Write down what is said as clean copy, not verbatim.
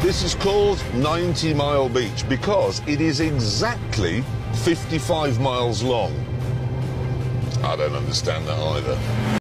This is called 90 Mile Beach because it is exactly 55 miles long. I don't understand that either.